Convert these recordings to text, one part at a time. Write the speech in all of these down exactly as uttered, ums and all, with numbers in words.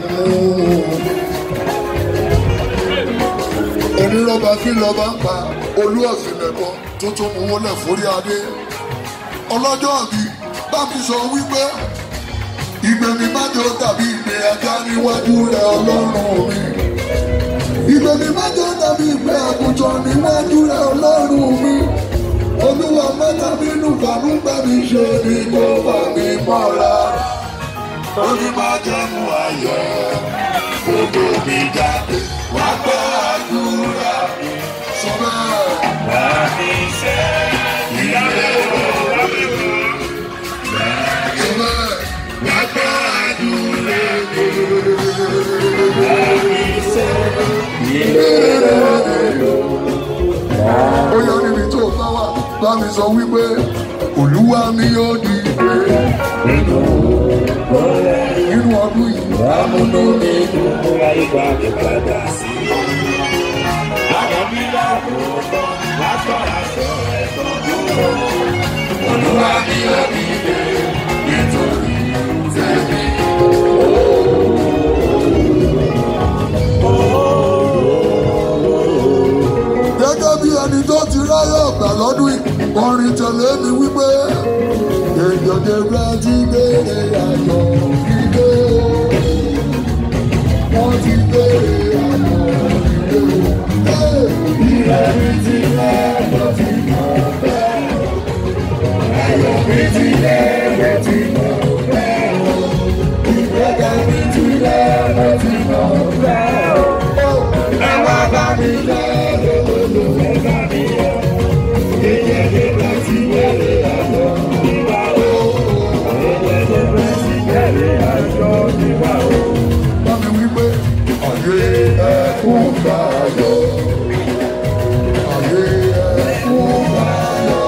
onírọ̀bà kí lọ́ba ń pa olú ọ̀sìn lẹ́kọ̀ọ́ tó tún mú wọlé forí adé ọlọ́jọ́ àbí bá mi sọ wípé ìgbẹ́ mi má jọ tàbí ìgbẹ́ ajá níwájú rẹ̀ ọlọ́run mi ìgbẹ́ mi má jọ tàbí ìgbẹ́ àgùntàn níwájú rẹ̀ ọlọ́run mi olúwa mẹ́ta nínú fàánú gbẹ́ mi ṣe ni kò bá mi mọ́ra ó ní má jẹ́ mú ayọ̀ gbogbo mi jáde wá gbọ́ àdúrà mi sọ bẹ́ẹ̀. Wá mi ṣe ìyàwó wá mi wò. Sọ bẹ́ẹ̀ wá gbọ́ àdúrà mi. Wá mi ṣe ìyàwó. Ó yọ níbi tó bá wà bá mi sọ wípé olúwa mi yóò dìde nínú ọdún yìí. Amúnú mi dùn múra ìgbà mi padà sí. Àwọn mi lákòókò lágbára sọ ẹ̀tọ́ dúró. Olúwa mi yóò dìde nítorí tèmi. Gẹ́gẹ́ bí ẹni tó ti ráyọ̀ ọ̀gbà lọ́dún yìí, orin tẹ̀lé mi wípé èèyàn lè rántí béèrè ayọ̀ ìdè o. Wọ́n ti béèrè ayọ̀ ìdè o. Ìrẹ́ mi ti lẹ́yọ̀ tí mo fẹ́ o. Ayọ̀ mi ti lẹ́yọ̀ tí mo fẹ́ o. Ìgbéga mi ti lẹ́yọ̀ tí mo fẹ́ o. Ẹ wá bá mi lẹ́yọ̀ olùwẹ́ bá mi yọ. Èèyàn lè rántí béèrè ayọ̀ ìgbà o. Èèyàn lè rántí béèrè ayọ̀ ìgbà o. Bá mi wí pé ayé ẹkún báyọ̀. Ayé ẹkún báyọ̀.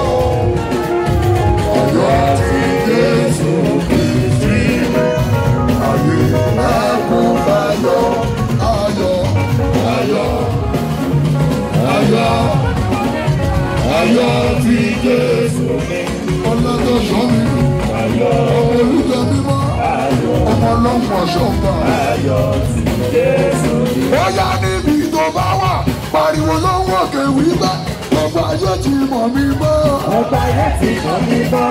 Ayọ̀ tí Jésù Kristi. Ayé ẹkún báyọ̀. Ayọ̀ ayọ̀ ayọ̀ ayọ̀ tí Jésù mi. Ọlọ́dọ̀ṣọ́ mi. Ayọ̀ ọmọ olùjọ mímọ́. Ayọ̀ ọmọ ọlọ́mọ Oshoffa. Ayọ̀ tí Jésù mi. Ó yá níbi tó bá wà pariwo lọ́wọ́ kẹwì bá ọgbà ayé ti mọ̀ mí mọ́. Ọgbà ayé ti mọ̀ mí mọ́.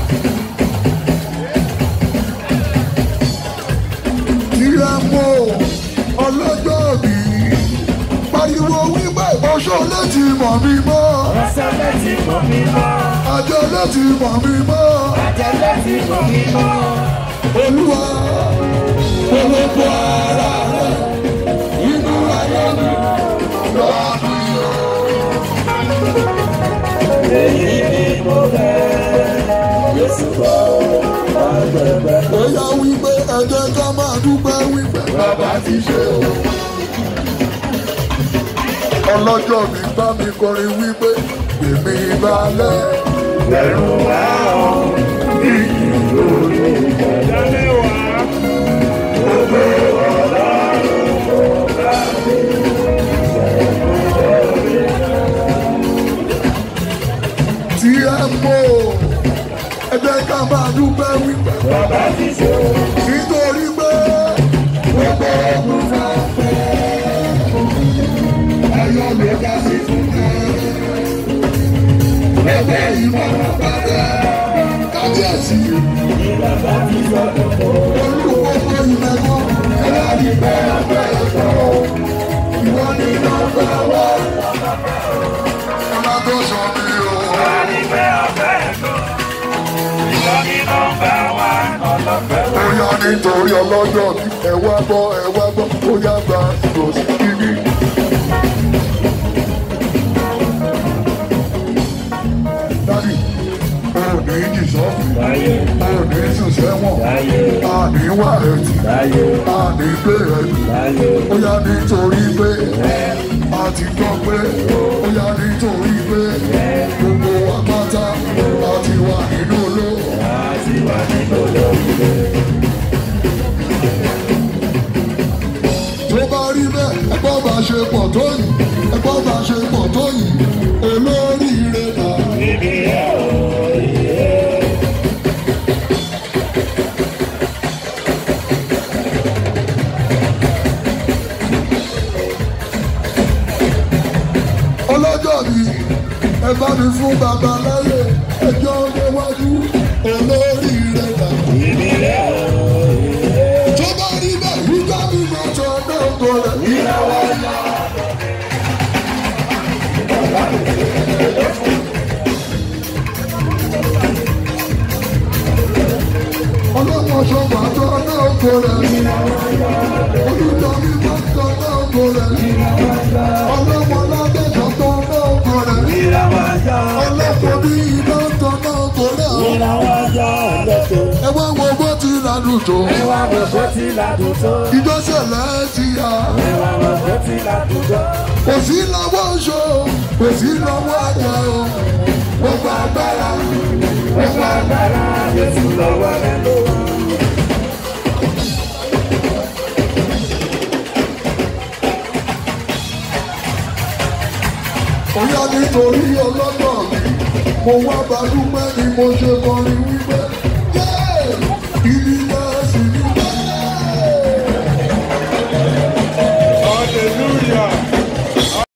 Tirẹ̀ mọ́ ọlọ́jọ́ bí pariwo wípé Oshoffa ti mọ̀ mí mọ́. Oshoffa ti mọ̀ mí mọ́. Àjọlẹ̀ ti mọ̀ mí mọ́. Àjọlẹ̀ ti mọ̀ mí mọ́. Olúwa olóko ara rẹ̀ inú ayé mi lọ́dún yìí. Èyí ni mo fẹ́ Jésù bọ̀ ọ̀gbẹ̀gbẹ̀. Ó yá wípé ẹ jẹ́ ká máa dúpẹ́ wípé bàbá ti ṣe o. Ọlọ́jọ́ mi bá mi kọrin wípé èmi balẹ̀ ẹ̀rù wá ọ̀ ní ìlú ìjọdálẹ̀ wá. Gbogbo ọlọ́run kò bá mi tí ẹ mọ̀ ẹ jẹ́ ká máa dúpẹ́ wípé bàbá ti ṣe o. Nítorí pé gbogbo ọdún náà fẹ́ ayọ̀ ló dá sí fún mi. Ẹgbẹ́ ìmọ̀ràn padà kábíyèsí. Ìbàbá ti sọ̀tọ̀ fún olùkókó ìmẹ̀kọ́. Ẹ̀rọ ìgbẹ́ ọ̀fẹ́ ẹ̀kọ́. Ìwọ ni nọ́mbà wá. Ọlọ́dọ̀ṣọ́ mi o. Ẹ̀rọ ìgbẹ́ ọ̀fẹ́ ẹ̀kọ́. Ìwọ ni nọ́mbà wá. Ó yá nítorí ọlọ́jọ́ mi. Ẹ wá gbọ́, ẹ wá gbọ́. Ó yá gba ìdòsí kíní. Dádì, o ò ní jì sọ́ọ̀fù, o ò ní sùn sẹ́wọ̀n, a ní wà ẹ̀tì, a ní gbé ẹ̀tì. Ó yá nítorí pé a ti gbọ́ pé ó yá nítorí pé gbogbo wa pátá a ti wà nínú olówó. Tó bá rí bẹ́ẹ̀, ẹgbọ́n bá ṣe pọ̀ tó yìí, ẹgbọ́n bá ṣe pọ̀ tó yìí, olóríire náà. Níbi ẹ̀ ò yẹ. mi ẹ bá mi fún bàbá láyé ẹjọ́ níwájú olórí rẹ̀ dà. tó bá rí bẹ́ẹ̀ wíjọ́ mi máa sọ náà tó rẹ̀. ìyàwó ẹ̀yà. ọlọ́mọ ṣọba tó náà tó rẹ̀. olùjọ́ mi máa sọ náà tó rẹ̀. ọlọ́mọ ládẹ́jọ́ tó náà tó rẹ̀. ọlọ́mọ bí iná tó náà tó rẹ̀. ẹ wá wo bó ti ládùn tó. ẹ wá wo bó ti ládùn tó. ìjọsẹ̀lẹ̀ ti yá. ẹ wá wo bó ti ládùn tó. kò sí lọ́wọ́ ṣó kò sí lọ́wọ́ àjẹ́ o. gbogbo agbára gbogbo agbára Jésù lọ́wọ́ rẹ̀ ló wà. Oya nítorí ọlọ́dọ̀ mi, mo wá bá dúpẹ́ ni mo ṣe kọrin.